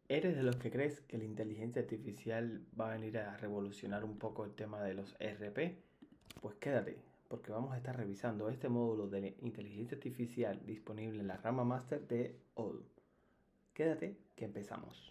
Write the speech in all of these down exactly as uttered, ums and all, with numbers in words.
¿Eres de los que crees que la inteligencia artificial va a venir a revolucionar un poco el tema de los E R P? Pues quédate, porque vamos a estar revisando este módulo de inteligencia artificial disponible en la rama máster de Odoo. Quédate que empezamos.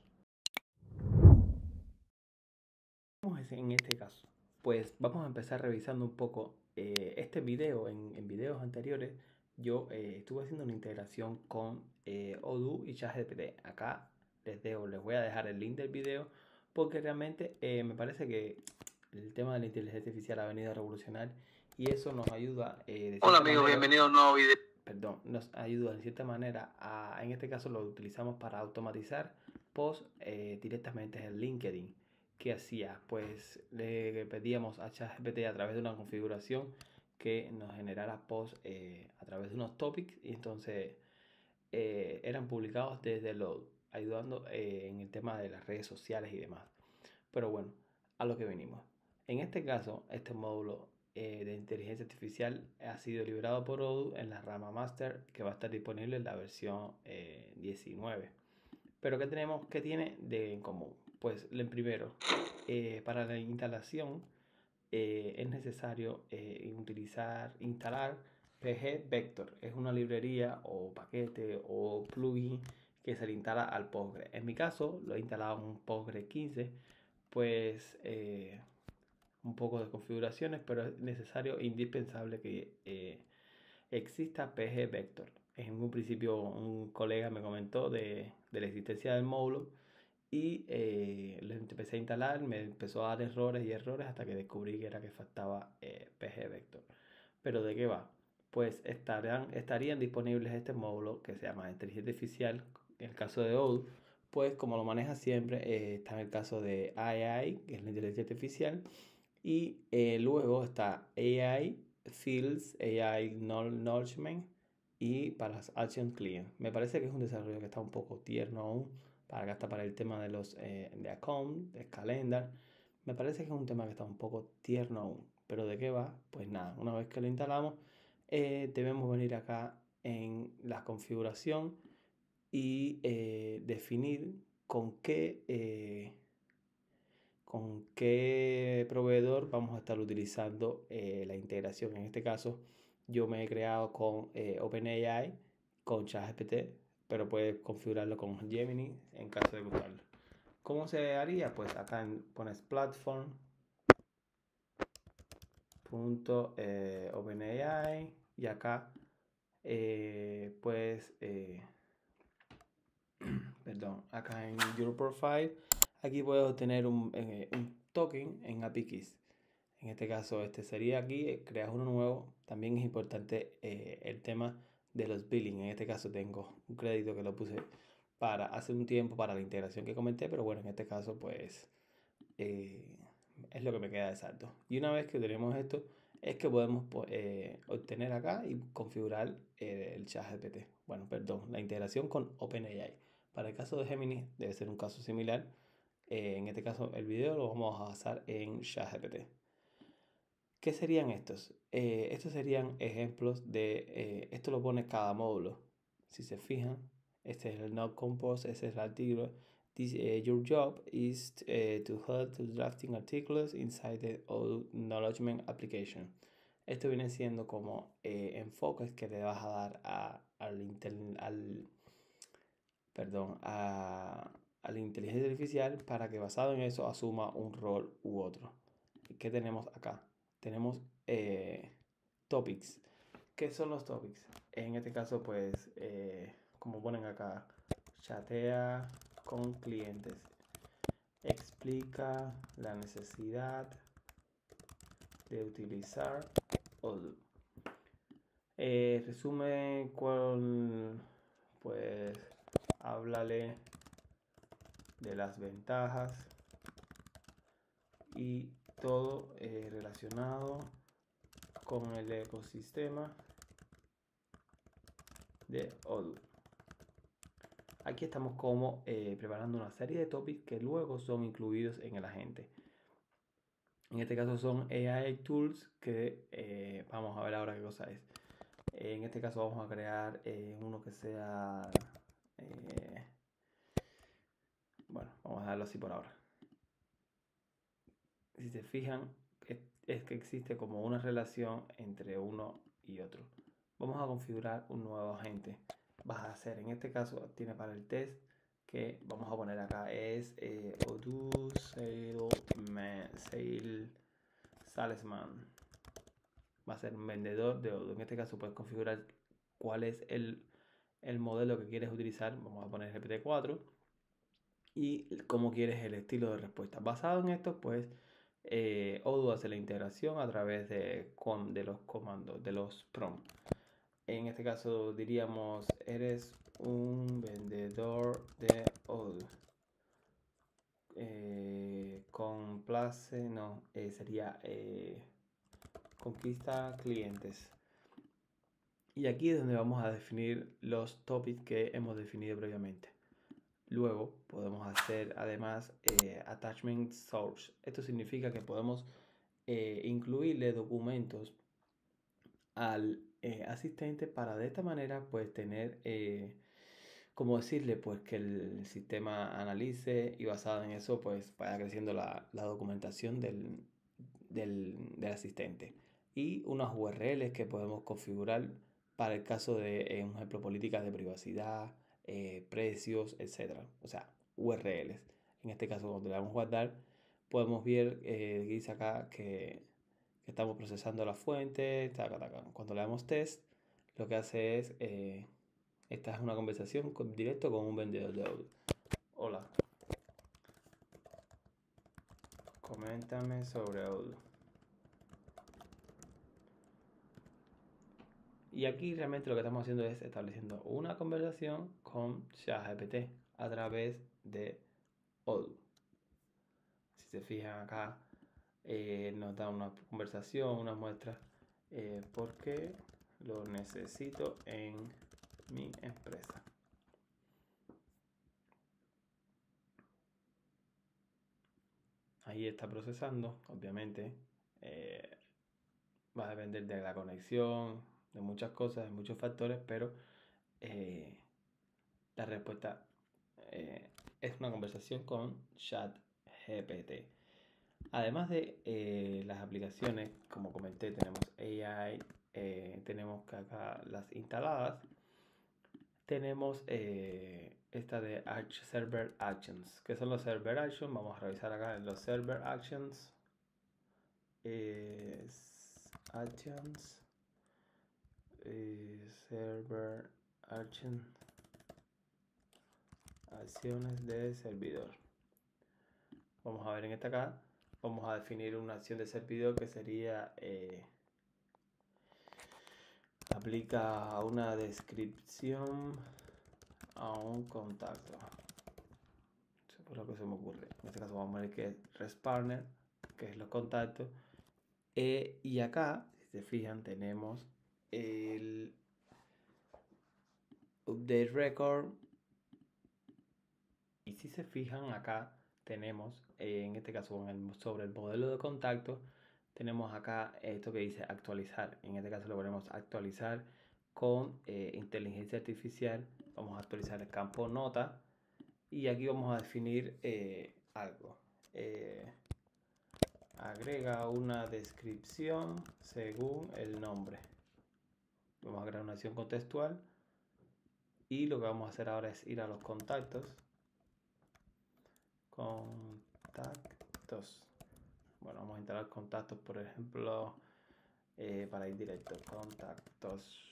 Vamos en este caso, pues vamos a empezar revisando un poco eh, este video. En, en videos anteriores yo eh, estuve haciendo una integración con eh, Odoo y ChatGPT. Acá les, dejo, les voy a dejar el link del video porque realmente eh, me parece que el tema de la inteligencia artificial ha venido a revolucionar y eso nos ayuda eh, de Hola cierta amigos, manera, bienvenidos a un nuevo video. perdón, nos ayuda de cierta manera a, en este caso lo utilizamos para automatizar posts eh, directamente en LinkedIn. ¿Qué hacía? Pues le pedíamos a ChatGPT a través de una configuración que nos generara posts eh, a través de unos topics y entonces eh, eran publicados desde lo ayudando eh, en el tema de las redes sociales y demás. Pero bueno, a lo que venimos. En este caso, este módulo eh, de inteligencia artificial ha sido liberado por Odoo en la rama Master que va a estar disponible en la versión eh, diecinueve. Pero ¿qué tenemos? ¿Qué tiene de en común? Pues el primero, eh, para la instalación eh, es necesario eh, utilizar, instalar P G Vector. Es una librería o paquete o plugin que se le instala al Postgre. En mi caso lo he instalado en un Postgre quince, pues eh, un poco de configuraciones, pero es necesario e indispensable que eh, exista P G Vector. En un principio un colega me comentó de, de la existencia del módulo y eh, lo empecé a instalar, me empezó a dar errores y errores hasta que descubrí que era que faltaba eh, P G Vector. ¿Pero de qué va? Pues estarán, estarían disponibles este módulo que se llama inteligencia artificial, en el caso de Odoo, pues como lo maneja siempre, eh, está en el caso de A I, que es la inteligencia artificial, y eh, luego está A I Fields, A I Acknowledgement y para las Action Client. Me parece que es un desarrollo que está un poco tierno aún, para acá está para el tema de los eh, de account, de calendar. Me parece que es un tema que está un poco tierno aún. ¿Pero de qué va? Pues nada, una vez que lo instalamos, eh, debemos venir acá en la configuración y eh, definir con qué, eh, con qué proveedor vamos a estar utilizando eh, la integración. En este caso, yo me he creado con eh, OpenAI, con ChatGPT, pero puedes configurarlo con Gemini en caso de gustarlo. ¿Cómo se haría? Pues acá en, pones platform punto eh, OpenAI y acá eh, pues eh, perdón, acá en Your Profile aquí puedes obtener un, eh, un token en A P I Keys. En este caso este sería aquí, eh, creas uno nuevo. También es importante eh, el tema de los billing. En este caso tengo un crédito que lo puse para hace un tiempo para la integración que comenté, pero bueno, en este caso pues eh, es lo que me queda de saldo. Y una vez que tenemos esto, es que podemos eh, obtener acá y configurar eh, el ChatGPT. Bueno, perdón, la integración con OpenAI. Para el caso de Gemini debe ser un caso similar. Eh, en este caso el video lo vamos a basar en ChatGPT. ¿Qué serían estos? Eh, estos serían ejemplos de, eh, esto lo pone cada módulo. Si se fijan, este es el Node Compose, ese es el artículo. This, uh, your job is uh, to help to drafting articles inside the acknowledgement application. Esto viene siendo como eh, enfoques que le vas a dar a, al, al, perdón, a, a la inteligencia artificial para que basado en eso asuma un rol u otro. ¿Y qué tenemos acá? Tenemos eh, topics. ¿Qué son los topics? En este caso, pues, eh, como ponen acá, chatea con clientes. Explica la necesidad de utilizar Odoo. Eh, resume cuál, pues, háblale de las ventajas y todo eh, relacionado con el ecosistema de Odoo. Aquí estamos como eh, preparando una serie de topics que luego son incluidos en el agente. En este caso son A I Tools que eh, vamos a ver ahora qué cosa es. En este caso vamos a crear eh, uno que sea... Eh, dejarlo así por ahora. Si se fijan, es, es que existe como una relación entre uno y otro. Vamos a configurar un nuevo agente. Vas a hacer, en este caso, tiene para el test que vamos a poner acá es eh, Odoo Salesman, Sale, Salesman. Va a ser un vendedor de Odoo. En este caso puedes configurar cuál es el, el modelo que quieres utilizar. Vamos a poner G P T cuatro y cómo quieres el estilo de respuesta. Basado en esto, pues eh, Odoo hace la integración a través de, con, de los comandos, de los prompts. En este caso diríamos, eres un vendedor de Odoo. Eh, complace, no, eh, sería eh, conquista clientes. Y aquí es donde vamos a definir los topics que hemos definido previamente. Luego podemos hacer además eh, attachment source. Esto significa que podemos eh, incluirle documentos al eh, asistente para de esta manera pues tener, eh, como decirle, pues que el sistema analice y basado en eso pues vaya creciendo la, la documentación del, del, del asistente. Y unas U R Ls que podemos configurar para el caso de, eh, un ejemplo, políticas de privacidad, eh, precios, etcétera. O sea, U R Ls. En este caso, cuando le damos guardar, podemos ver, eh, dice acá que, que estamos procesando la fuente. Taca, taca. Cuando le damos test, lo que hace es, eh, esta es una conversación con, directo con un vendedor de Odoo. Hola. Coméntame sobre Odoo. Y aquí realmente lo que estamos haciendo es estableciendo una conversación con ChatGPT a través de Odoo. Si se fijan acá, eh, nos da una conversación, una muestra, eh, porque lo necesito en mi empresa. Ahí está procesando, obviamente. Eh, va a depender de la conexión, de muchas cosas, de muchos factores, pero eh, la respuesta eh, es una conversación con ChatGPT. Además de eh, las aplicaciones, como comenté, tenemos A I, eh, tenemos acá las instaladas, tenemos eh, esta de Arch Server Actions. ¿Qué son los Server Actions? Vamos a revisar acá en los Server Actions. Eh, actions. Eh, server Actions. Acciones de servidor. Vamos a ver en esta acá. Vamos a definir una acción de servidor que sería eh, aplica una descripción a un contacto. Eso es lo que se me ocurre. En este caso vamos a ver que es RESPartner, que es los contactos. Eh, y acá, si se fijan, tenemos el update record. Y si se fijan acá, tenemos, eh, en este caso el, sobre el modelo de contacto, tenemos acá esto que dice actualizar. En este caso lo ponemos actualizar con eh, inteligencia artificial. Vamos a actualizar el campo nota. Y aquí vamos a definir eh, algo. Eh, agrega una descripción según el nombre. Vamos a crear una acción contextual. Y lo que vamos a hacer ahora es ir a los contactos. Contactos. Bueno, vamos a instalar contactos, por ejemplo, eh, para ir directo. Contactos.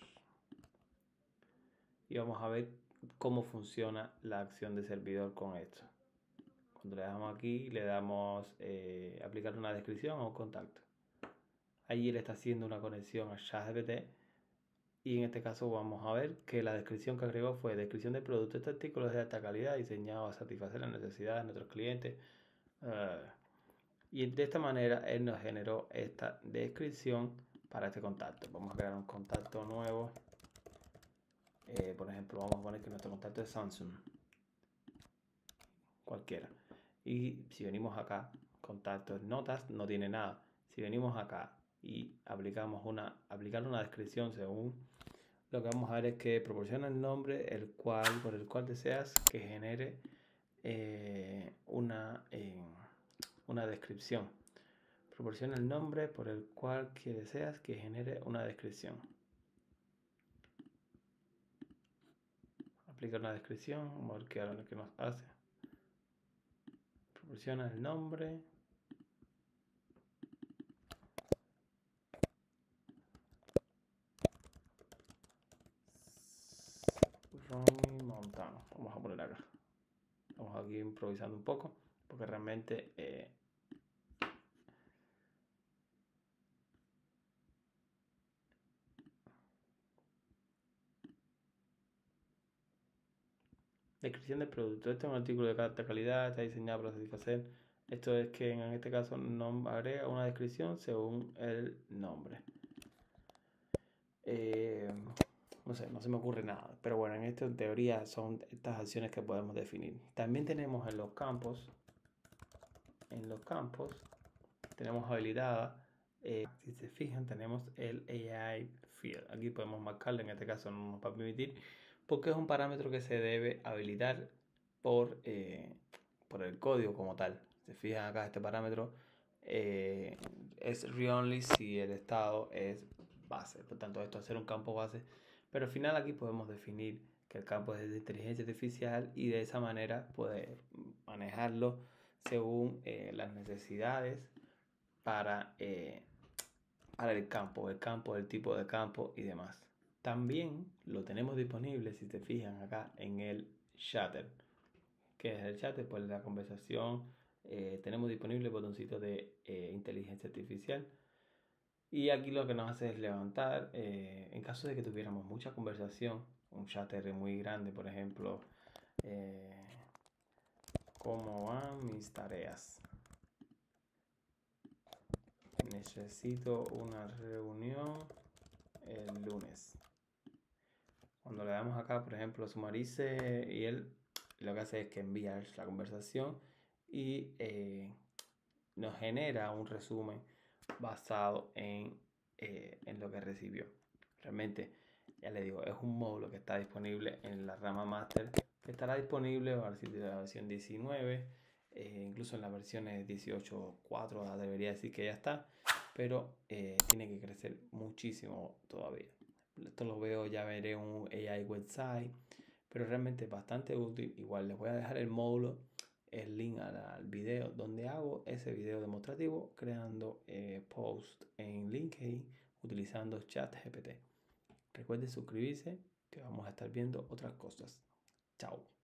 Y vamos a ver cómo funciona la acción de servidor con esto. Cuando le damos aquí, le damos eh, aplicar una descripción a un contacto. Allí él está haciendo una conexión a ChatGPT. Y en este caso vamos a ver que la descripción que agregó fue descripción de productos. Este artículo es de alta calidad, diseñado a satisfacer las necesidades de nuestros clientes. Uh, y de esta manera él nos generó esta descripción para este contacto. Vamos a crear un contacto nuevo. Eh, por ejemplo, vamos a poner que nuestro contacto es Samsung. Cualquiera. Y si venimos acá, contactos, notas, no tiene nada. Si venimos acá y aplicamos una, aplicar una descripción según, lo que vamos a ver es que proporciona el nombre el cual, por el cual deseas que genere eh, una una descripción. Proporciona el nombre por el cual que deseas que genere una descripción. Aplica una descripción, vamos a ver qué es lo que nos hace. Proporciona el nombre. Romy Montano. Vamos a poner acá. Vamos aquí improvisando un poco, porque realmente eh, descripción del producto. Este es un artículo de alta calidad, está diseñado para satisfacer. Esto es que en este caso no agrega una descripción según el nombre. Eh, no sé, no se me ocurre nada. Pero bueno, en esto en teoría son estas acciones que podemos definir. También tenemos en los campos, en los campos, tenemos habilitada. Eh, si se fijan, tenemos el A I Field. Aquí podemos marcarlo, en este caso no nos va a permitir, porque es un parámetro que se debe habilitar por, eh, por el código como tal. Se fijan acá, este parámetro eh, es read-only si el estado es base. Por tanto, esto es hacer un campo base. Pero al final aquí podemos definir que el campo es de inteligencia artificial y de esa manera poder manejarlo según eh, las necesidades para, eh, para el campo, el campo, el tipo de campo y demás. También lo tenemos disponible, si te fijan acá, en el chatter. ¿Qué es el chatter? Pues la conversación. Eh, tenemos disponible el botoncito de eh, inteligencia artificial. Y aquí lo que nos hace es levantar, eh, en caso de que tuviéramos mucha conversación, un chatter muy grande, por ejemplo, eh, ¿cómo van mis tareas? Necesito una reunión el lunes. Cuando le damos acá, por ejemplo, sumarice, y él lo que hace es que envía la conversación y eh, nos genera un resumen basado en, eh, en lo que recibió. Realmente, ya le digo, es un módulo que está disponible en la rama Master, que estará disponible a partir de la versión diecinueve, eh, incluso en las versiones dieciocho punto cuatro debería decir que ya está, pero eh, tiene que crecer muchísimo todavía. Esto lo veo, ya veré un A I website, pero realmente es bastante útil. Igual les voy a dejar el módulo, el link al, al video donde hago ese video demostrativo creando eh, post en LinkedIn utilizando ChatGPT. Recuerden suscribirse, que vamos a estar viendo otras cosas. Chao.